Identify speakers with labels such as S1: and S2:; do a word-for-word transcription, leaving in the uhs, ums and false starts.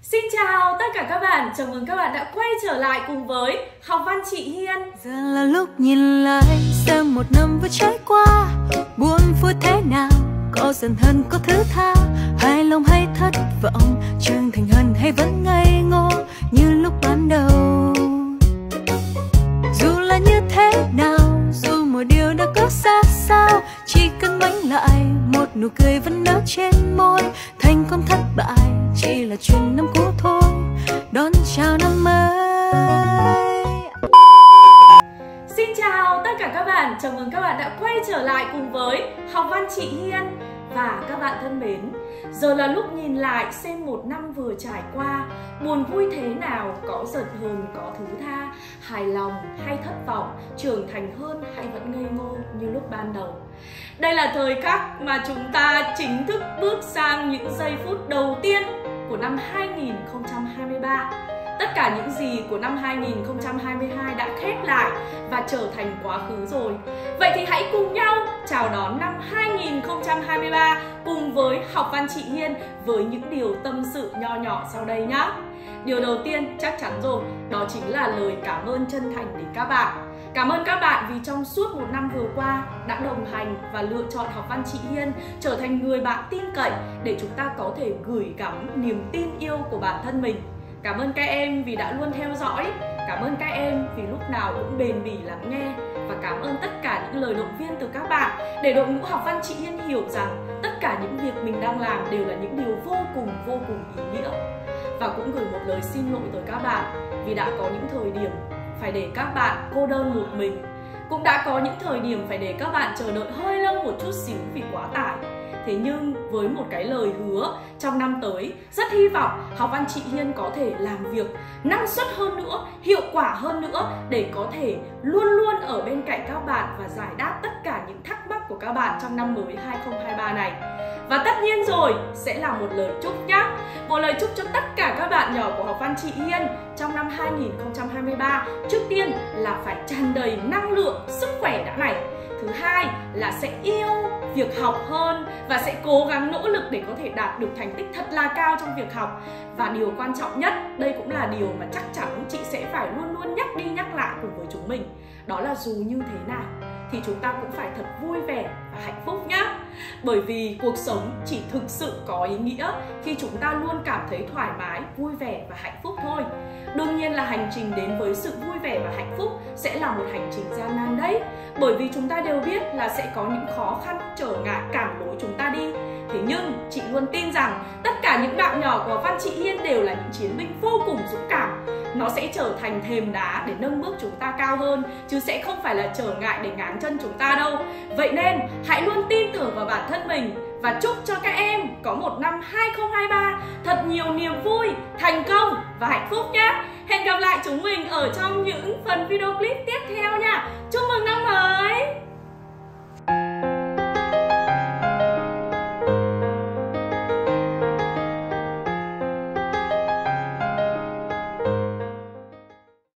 S1: Xin chào tất cả các bạn, chào mừng các bạn đã quay trở lại cùng với Học Văn chị Hiên.
S2: Giờ là lúc nhìn lại xem một năm vừa trải qua, buồn vui thế nào, có giận hờn có thứ tha, hài lòng hay thất vọng, trưởng thành hơn hay vẫn ngây ngô như lúc ban đầu. Dù là như thế nào, dù mọi điều đã có xa sao, chỉ cần ngoảnh lại một nụ cười vẫn nở trên môi. Thành công thất bại chỉ là chuyện năm cũ thôi, đón chào năm mới.
S1: Xin chào tất cả các bạn, chào mừng các bạn đã quay trở lại cùng với Học Văn chị Hiên. Và các bạn thân mến, giờ là lúc nhìn lại xem một năm vừa trải qua, buồn vui thế nào, có giận hờn, có thứ tha, hài lòng hay thất vọng, trưởng thành hơn hay vẫn ngây ngô như lúc ban đầu. Đây là thời khắc mà chúng ta chính thức bước sang những giây phút đầu tiên của năm hai nghìn không trăm hai mươi ba. Tất cả những gì của năm hai nghìn không trăm hai mươi hai đã khép lại và trở thành quá khứ rồi. Vậy thì hãy cùng nhau chào đón năm hai nghìn không trăm hai mươi ba cùng với Học Văn chị Hiên với những điều tâm sự nho nhỏ sau đây nhé. Điều đầu tiên chắc chắn rồi, đó chính là lời cảm ơn chân thành đến các bạn. Cảm ơn các bạn vì trong suốt một năm vừa qua đã đồng hành và lựa chọn Học Văn chị Hiên trở thành người bạn tin cậy để chúng ta có thể gửi gắm niềm tin yêu của bản thân mình. Cảm ơn các em vì đã luôn theo dõi, cảm ơn các em vì lúc nào cũng bền bỉ lắng nghe, và cảm ơn tất cả những lời động viên từ các bạn để đội ngũ Học Văn chị Hiên hiểu rằng tất cả những việc mình đang làm đều là những điều vô cùng vô cùng ý nghĩa. Và cũng gửi một lời xin lỗi tới các bạn vì đã có những thời điểm phải để các bạn cô đơn một mình, cũng đã có những thời điểm phải để các bạn chờ đợi hơi lâu một chút xíu vì quá tải. Thế nhưng với một cái lời hứa trong năm tới, rất hy vọng Học Văn chị Hiên có thể làm việc năng suất hơn nữa, hiệu quả hơn nữa để có thể luôn luôn ở bên cạnh các bạn và giải đáp tất cả những thắc mắc của các bạn trong năm mới hai nghìn không trăm hai mươi ba này. Và tất nhiên rồi, sẽ là một lời chúc nhá. Một lời chúc cho tất cả các bạn nhỏ của Học Văn chị Hiên trong năm hai nghìn không trăm hai mươi ba. Trước tiên là phải tràn đầy năng lượng, sức khỏe đã này. Thứ hai là sẽ yêu việc học hơn và sẽ cố gắng nỗ lực để có thể đạt được thành tích thật là cao trong việc học. Và điều quan trọng nhất, đây cũng là điều mà chắc chắn chị sẽ phải luôn luôn nhắc đi nhắc lại cùng với chúng mình, đó là dù như thế nào thì chúng ta cũng phải thật vui vẻ và hạnh phúc nhá. Bởi vì cuộc sống chỉ thực sự có ý nghĩa khi chúng ta luôn cảm thấy thoải mái, vui vẻ và hạnh phúc thôi. Đương nhiên là hành trình đến với sự vui vẻ và hạnh phúc sẽ là một hành trình gian nan đấy. Bởi vì chúng ta đều biết là sẽ có những khó khăn, trở ngại cản lối chúng ta đi. Thế nhưng chị luôn tin rằng tất cả những bạn nhỏ của Văn chị Hiên đều là những chiến binh vô cùng dũng cảm. Nó sẽ trở thành thềm đá để nâng bước chúng ta cao hơn, chứ sẽ không phải là trở ngại để ngáng chân chúng ta đâu. Vậy nên hãy luôn tin tưởng vào bản thân mình và chúc cho các em có một năm hai nghìn không trăm hai mươi ba thật nhiều niềm vui, thành công và hạnh phúc nhé. Hẹn gặp lại chúng mình ở trong những phần video clip tiếp theo nha. Chúc mừng năm mới!